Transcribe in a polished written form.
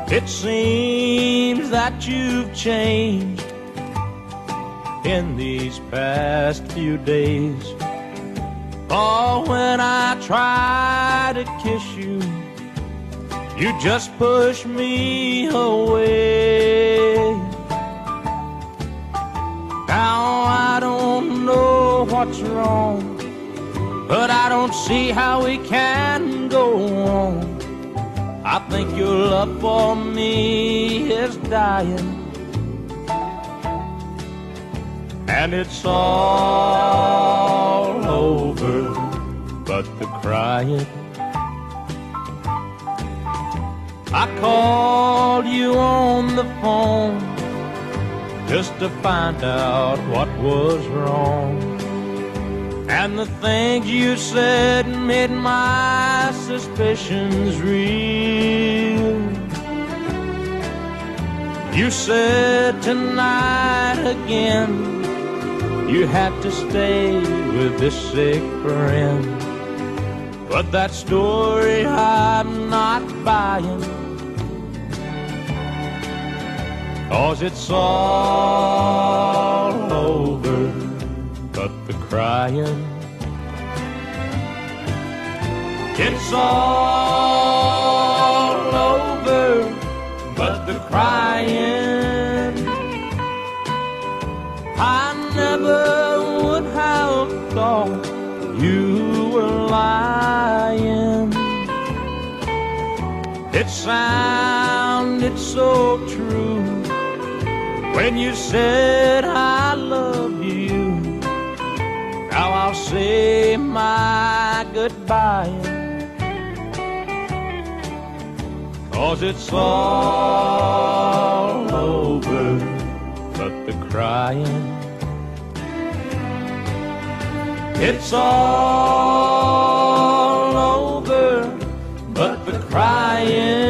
It seems that you've changed in these past few days. Oh, when I try to kiss you, you just push me away. Now I don't know what's wrong, but I don't see how we can go on. I think your love for me is dying, and it's all over but the crying. I called you on the phone just to find out what was wrong, and the things you said made my suspicions real. You said tonight again you had to stay with this sick friend, but that story I'm not buying, 'cause it's all over but the crying. It's all over but the crying. I never would have thought you were lying. It sounded so true when you said I love you. Now I'll say my goodbye, 'cause it's all over but the crying. It's all over but the crying.